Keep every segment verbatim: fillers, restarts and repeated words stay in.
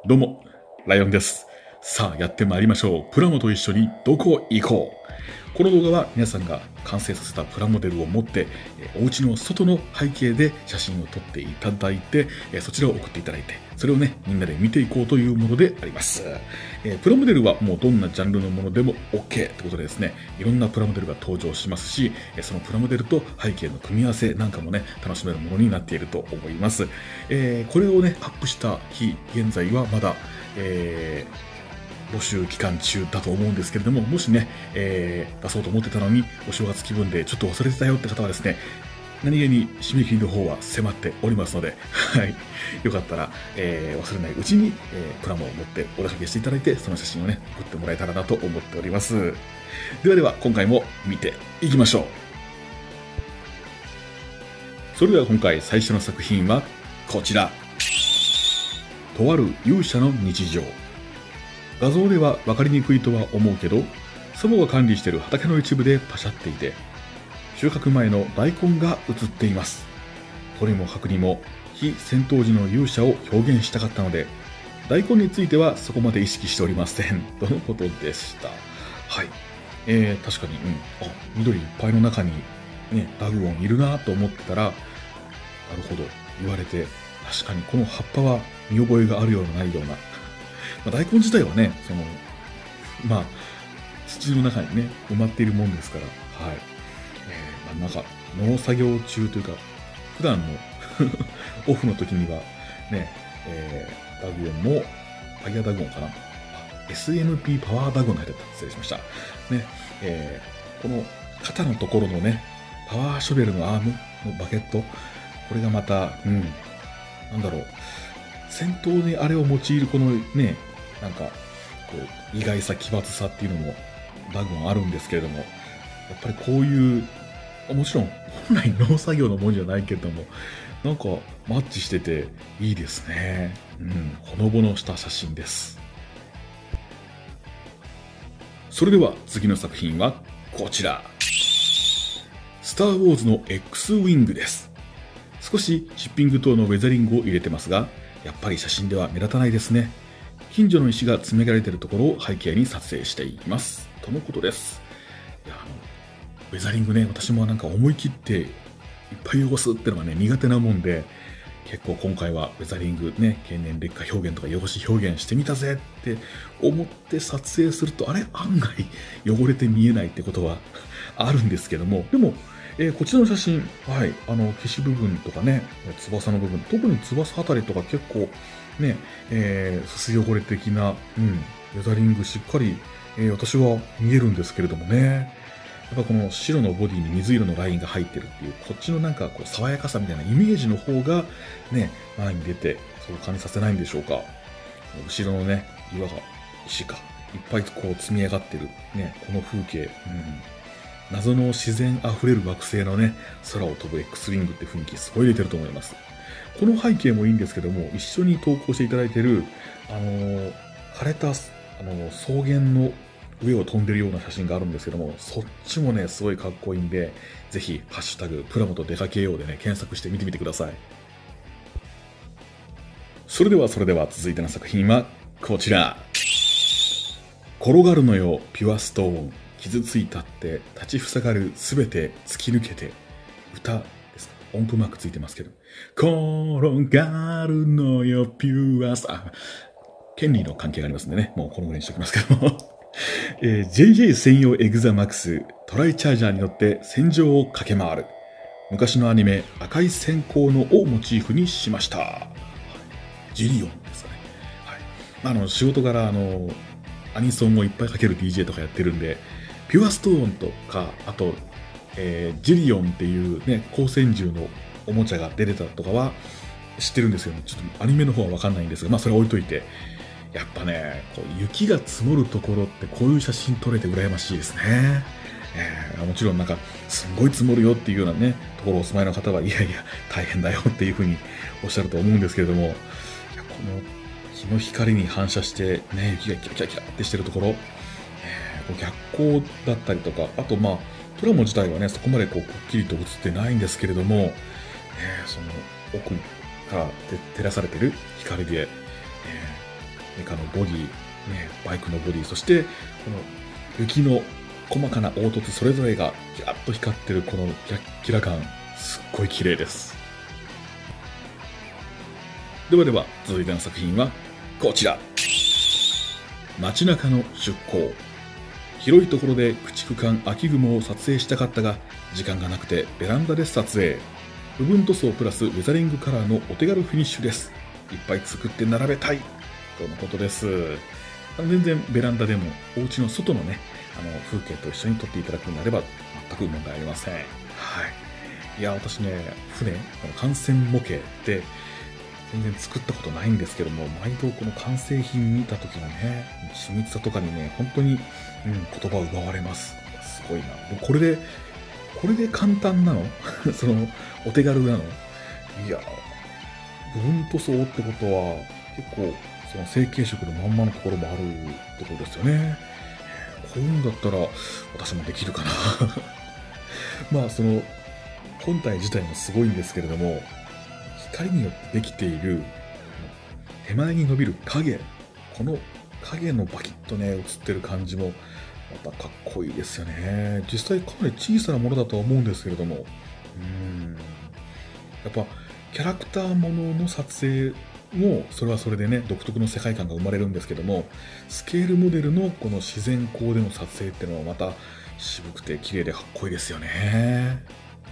どうも、ライオンです。さあ、やってまいりましょう。プラモと一緒にどこ行こう。この動画は皆さんが完成させたプラモデルを持って、お家の外の背景で写真を撮っていただいて、そちらを送っていただいて、それをね、みんなで見ていこうというものであります。プラモデルはもうどんなジャンルのものでも OK ってことでですね、いろんなプラモデルが登場しますし、そのプラモデルと背景の組み合わせなんかもね、楽しめるものになっていると思います。えー、これをね、アップした日、現在はまだ、えー募集期間中だと思うんですけれども、もしね、えー、出そうと思ってたのにお正月気分でちょっと忘れてたよって方はですね、何気に締め切りの方は迫っておりますので、はい、よかったら、えー、忘れないうちに、えー、プラモを持ってお出かけしていただいて、その写真をね送ってもらえたらなと思っております。ではでは今回も見ていきましょう。それでは今回最初の作品はこちら。とある勇者の日常。画像では分かりにくいとは思うけど、祖母が管理している畑の一部でパシャっていて、収穫前の大根が写っています。とにもかくにも非戦闘時の勇者を表現したかったので、大根についてはそこまで意識しておりませんとのことでした。はい、えー、確かに、うん、あ、緑いっぱいの中にねダグオンいるなと思ってたら、なるほど言われて、確かにこの葉っぱは見覚えがあるようなないような。まあ、大根自体はね、その、まあ、土の中にね、埋まっているもんですから、はい。えー、まあ、なんか、農作業中というか、普段のオフの時には、ね、えー、ダグオンも、ファイヤーダグオンかな。エスエヌピー パワーダグオンが入ってた。失礼しました。ね、えー、この肩のところのね、パワーショベルのアームのバケット、これがまた、うん、なんだろう、戦闘にあれを用いるこのね、なんか、こう、意外さ、奇抜さっていうのも、ダグオンあるんですけれども、やっぱりこういう、もちろん、本来農作業のものじゃないけれども、なんか、マッチしてていいですね。うん、ほのぼのした写真です。それでは、次の作品は、こちら。スター・ウォーズの X ウィングです。少しシッピング等のウェザリングを入れてますが、やっぱり写真では目立たないですね。近所の石が積み上げられているところを背景に撮影しています。とのことです。いや、あの、ウェザリングね、私もなんか思い切っていっぱい汚すってのがね、苦手なもんで、結構今回はウェザリングね、経年劣化表現とか汚し表現してみたぜって思って撮影すると、あれ案外汚れて見えないってことはあるんですけども、でも、えー、こちらの写真、はい、あの、消し部分とかね、翼の部分、特に翼あたりとか結構、ね、えー、すす汚れ的な、うん、ウェザリングしっかり、えー、私は見えるんですけれどもね。やっぱこの白のボディに水色のラインが入ってるっていう、こっちのなんかこう爽やかさみたいなイメージの方が、ね、前に出て、そう感じさせないんでしょうか。後ろのね、岩が、石か、いっぱいこう積み上がってる、ね、この風景、うん、謎の自然あふれる惑星のね、空を飛ぶ X ウィングって雰囲気すごい出てると思います。この背景もいいんですけども、一緒に投稿していただいている、あのー、枯れた、あのー、草原の上を飛んでるような写真があるんですけども、そっちもね、すごいかっこいいんで、ぜひ、ハッシュタグ、プラモと出かけようでね、検索してみてみてください。それでは、それでは、続いての作品は、こちら。転がるのよ、ピュアストーン。傷ついたって立ちふさがるすべて突き抜けて。歌ですか、音符マークついてますけど。転がるのよピュアスあ権利の関係がありますんでね、もうこのぐらいにしておきますけども、えー、ジェイジェイ 専用エグザマックストライチャージャーに乗って戦場を駆け回る。昔のアニメ赤い閃光のをモチーフにしました。はい、ジリオンですかね。はい、あの仕事柄あのアニソンもいっぱいかける ディージェー とかやってるんで、ピュアストーンとか、あと、えー、ジリオンっていうね、光線銃のおもちゃが出てたとかは知ってるんですよ。ちょっとアニメの方はわかんないんですが、まあそれ置いといて、やっぱね、こう雪が積もるところってこういう写真撮れて羨ましいですね。えー、もちろんなんか、すんごい積もるよっていうようなね、ところお住まいの方は、いやいや、大変だよっていうふうにおっしゃると思うんですけれども、いやこの日の光に反射して、ね、雪がキラキラキラってしてるところ、逆光だったりとか、あとまあプラモ自体はねそこまでこうくっきりと映ってないんですけれども、えー、その奥から照らされてる光で、えメカのボディ、ね、バイクのボディ、そしてこの雪の細かな凹凸それぞれがギラッと光ってるこのキラッキラ感、すっごい綺麗です。ではでは続いての作品はこちら。街中の出港。広いところで駆逐艦秋雲を撮影したかったが時間がなくてベランダで撮影。部分塗装プラスウェザリングカラーのお手軽フィニッシュです。いっぱい作って並べたいとのことです。全然ベランダでもお家の外のね、あの風景と一緒に撮っていただくのであれば全く問題ありません。はい。いや、私ね、船、この艦船模型って全然作ったことないんですけども、毎度この完成品見た時のね、緻密さとかにね、本当に、うん、言葉を奪われます。すごいな。でもこれで、これで簡単なのその、お手軽なの。いや、部分塗装ってことは、結構、その成型色のまんまのところもあるってことですよね。こういうんだったら、私もできるかな。まあ、その、本体自体もすごいんですけれども、光によってできている、手前に伸びる影、この影のバキッとね、映ってる感じも、またかっこいいですよね。実際かなり小さなものだとは思うんですけれども、うーん、やっぱキャラクターものの撮影もそれはそれでね、独特の世界観が生まれるんですけども、スケールモデルのこの自然光での撮影っていうのはまた渋くて綺麗でかっこいいですよね。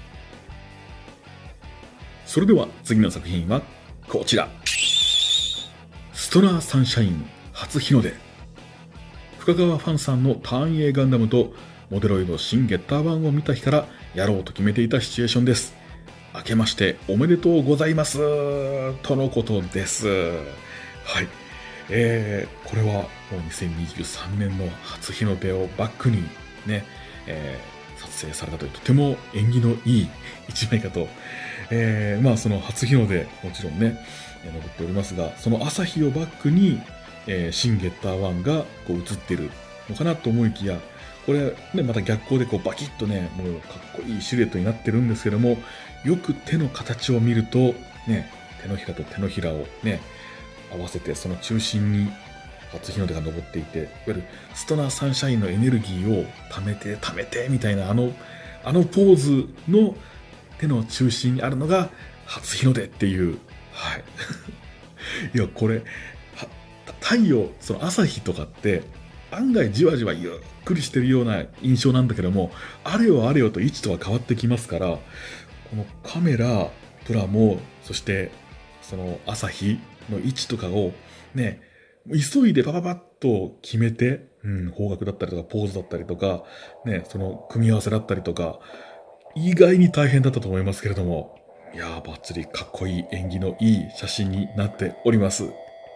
それでは次の作品はこちら。ストナーサンシャイン初日の出。深川ファンさんのターン A ガンダムとモデロイド新ゲッター版を見た日からやろうと決めていたシチュエーションです。明けましておめでとうございますとのことです。はい。えー、これはもうにせんにじゅうさんねんの初日の出をバックにね、えー、撮影されたというとても縁起のいい一枚かと。えー、まあその初日の出もちろんね、登っておりますが、その朝日をバックに、えー、新ゲッターワンがこう映ってるのかなと思いきや、これね、また逆光でこうバキッとね、もうかっこいいシルエットになってるんですけども、よく手の形を見ると、ね、手のひらと手のひらをね、合わせてその中心に初日の出が昇っていて、いわゆるストナーサンシャインのエネルギーを溜めて溜めてみたいな、あの、あのポーズの手の中心にあるのが初日の出っていう、はい。いや、これ、太陽、その朝日とかって、案外じわじわゆっくりしてるような印象なんだけども、あれよあれよと位置とは変わってきますから、このカメラ、プラモ、そしてその朝日の位置とかをね、急いでパパパッと決めて、うん、方角だったりとかポーズだったりとか、ね、その組み合わせだったりとか、意外に大変だったと思いますけれども、いやー、バッチリかっこいい縁起のいい写真になっております。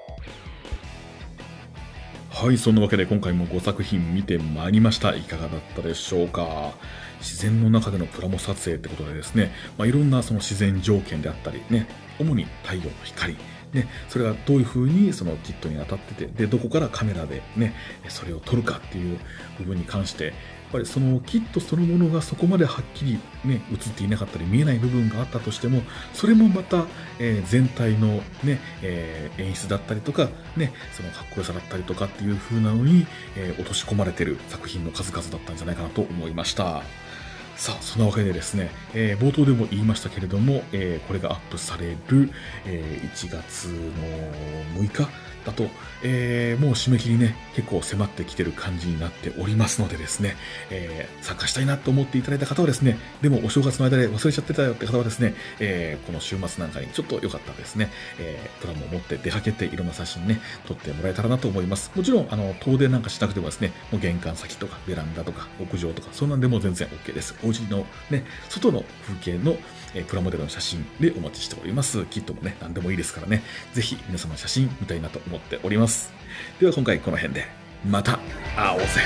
はい、そんなわけで今回もごさく品見てまいりました。いかがだったでしょうか。自然の中でのプラモ撮影ってことでですね、まあ、いろんなその自然条件であったりね、主に太陽の光、ね、それがどういう風にそのキットに当たってて、で、どこからカメラでね、それを撮るかっていう部分に関して、やっぱりそのキットそのものがそこまではっきりね、映っていなかったり見えない部分があったとしても、それもまた、えー、全体のね、えー、演出だったりとか、ね、そのかっこよさだったりとかっていう風なのに、えー、落とし込まれてる作品の数々だったんじゃないかなと思いました。さあ、そんなわけでですね、えー、冒頭でも言いましたけれども、えー、これがアップされる、えー、いちがつのむいかだと、えー、もう締め切りね、結構迫ってきてる感じになっておりますのでですね、えー、参加したいなと思っていただいた方はですね、でもお正月の間で忘れちゃってたよって方はですね、えー、この週末なんかにちょっと良かったらですね、えー、プラモを持って出かけていろんな写真ね、撮ってもらえたらなと思います。もちろん、あの、遠出なんかしなくてもですね、もう玄関先とかベランダとか屋上とか、そんなんでも全然 OK です。お家のね、外の風景の、えー、プラモデルの写真でお待ちしております。キットもね、何でもいいですからね、ぜひ皆様の写真見たいなと思っております。では今回この辺で、また会おうぜ。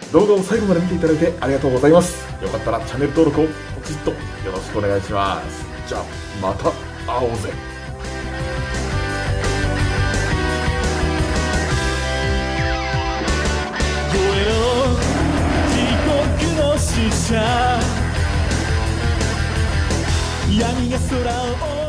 動画を最後まで見ていただいてありがとうございます。よかったらチャンネル登録をポチッとよろしくお願いします。じゃあまた会おうぜ。 地獄の使者闇が空を